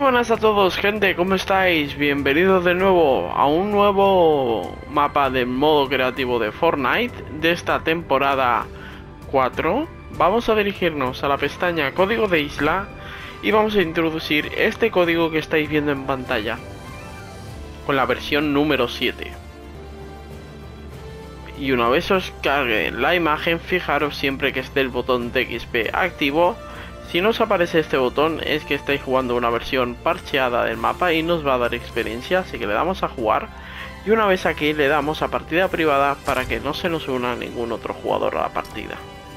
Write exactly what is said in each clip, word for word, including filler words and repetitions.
Buenas a todos, gente, ¿cómo estáis? Bienvenidos de nuevo a un nuevo mapa de modo creativo de Fortnite de esta temporada cuatro. Vamos a dirigirnos a la pestaña Código de Isla y vamos a introducir este código que estáis viendo en pantalla con la versión número siete. Y una vez os cargue la imagen, fijaros siempre que esté el botón de X P activo. Si no os aparece este botón es que estáis jugando una versión parcheada del mapa y nos va a dar experiencia, así que le damos a jugar. Y una vez aquí le damos a partida privada para que no se nos una ningún otro jugador a la partida.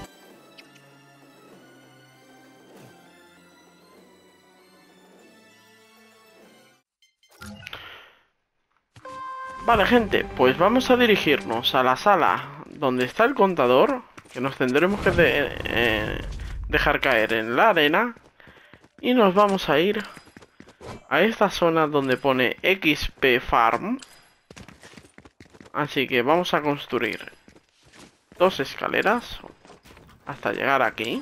Vale, gente, pues vamos a dirigirnos a la sala donde está el contador, que nos tendremos que de, eh, dejar caer en la arena. Y nos vamos a ir a esta zona donde pone X P Farm. Así que vamos a construir dos escaleras hasta llegar aquí.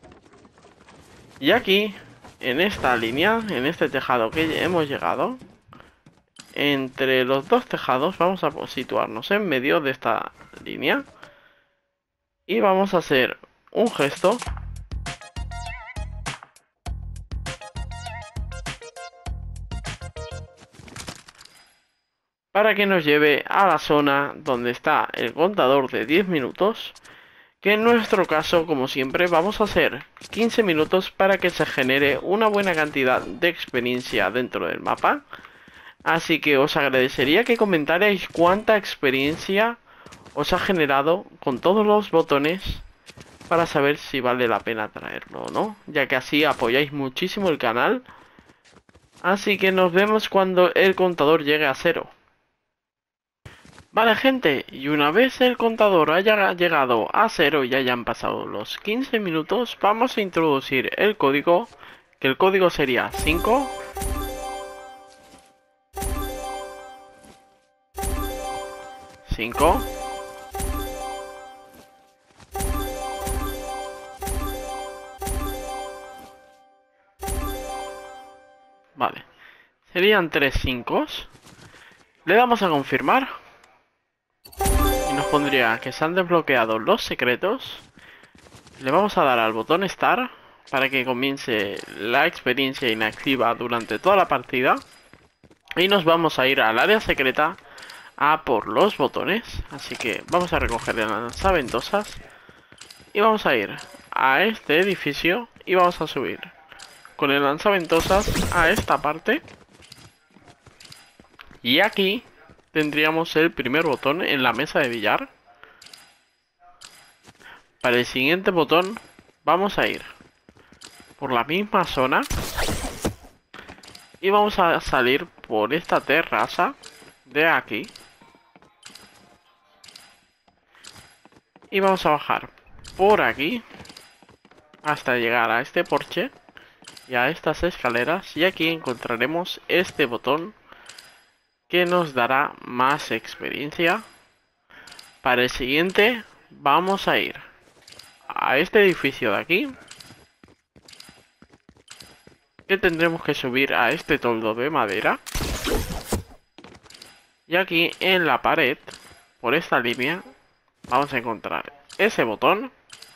Y aquí, en esta línea, en este tejado que hemos llegado, entre los dos tejados vamos a situarnos en medio de esta línea. Y vamos a hacer un gesto para que nos lleve a la zona donde está el contador de diez minutos, que en nuestro caso, como siempre, vamos a hacer quince minutos para que se genere una buena cantidad de experiencia dentro del mapa. Así que os agradecería que comentarais cuánta experiencia os ha generado con todos los botones para saber si vale la pena traerlo o no, ya que así apoyáis muchísimo el canal. Así que nos vemos cuando el contador llegue a cero. Vale, gente, y una vez el contador haya llegado a cero y hayan pasado los quince minutos, vamos a introducir el código, que el código sería cinco, cinco, vale, serían tres cinco. Le damos a confirmar y nos pondría que se han desbloqueado los secretos. Le vamos a dar al botón Start para que comience la experiencia inactiva durante toda la partida. Y nos vamos a ir al área secreta a por los botones. Así que vamos a recoger el lanzaventosas y vamos a ir a este edificio y vamos a subir con el lanzaventosas a esta parte. Y aquí tendríamos el primer botón en la mesa de billar. Para el siguiente botón vamos a ir por la misma zona y vamos a salir por esta terraza de aquí. Y vamos a bajar por aquí hasta llegar a este porche y a estas escaleras. Y aquí encontraremos este botón que nos dará más experiencia. Para el siguiente vamos a ir a este edificio de aquí, que tendremos que subir a este toldo de madera. Y aquí en la pared, por esta línea, vamos a encontrar ese botón.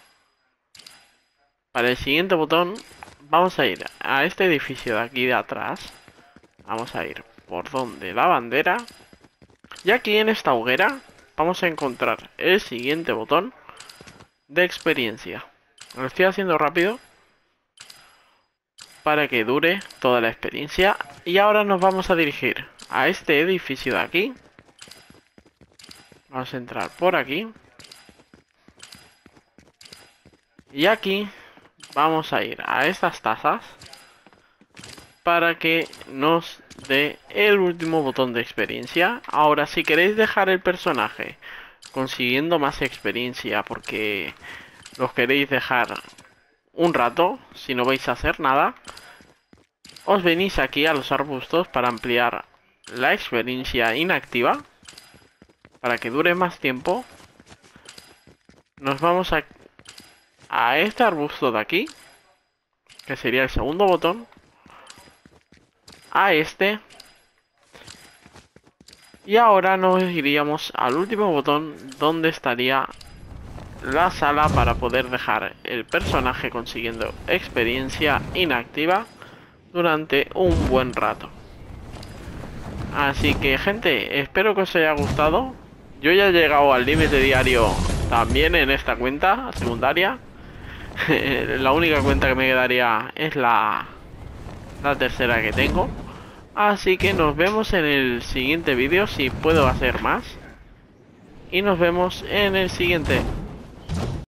Para el siguiente botón vamos a ir a este edificio de aquí de atrás. Vamos a ir por donde la bandera. Y aquí en esta hoguera vamos a encontrar el siguiente botón de experiencia. Lo estoy haciendo rápido para que dure toda la experiencia. Y ahora nos vamos a dirigir a este edificio de aquí. Vamos a entrar por aquí. Y aquí vamos a ir a estas tazas para que nos dé el último botón de experiencia. Ahora, si queréis dejar el personaje consiguiendo más experiencia porque los queréis dejar un rato, si no vais a hacer nada, os venís aquí a los arbustos para ampliar la experiencia inactiva para que dure más tiempo. Nos vamos a, a este arbusto de aquí, que sería el segundo botón. a este. Y ahora nos iríamos al último botón donde estaría la sala para poder dejar el personaje consiguiendo experiencia inactiva durante un buen rato. Así que gente, espero que os haya gustado. Yo ya he llegado al límite diario también en esta cuenta secundaria. La única cuenta que me quedaría es la, la tercera que tengo. Así que nos vemos en el siguiente vídeo, si puedo hacer más. Y nos vemos en el siguiente.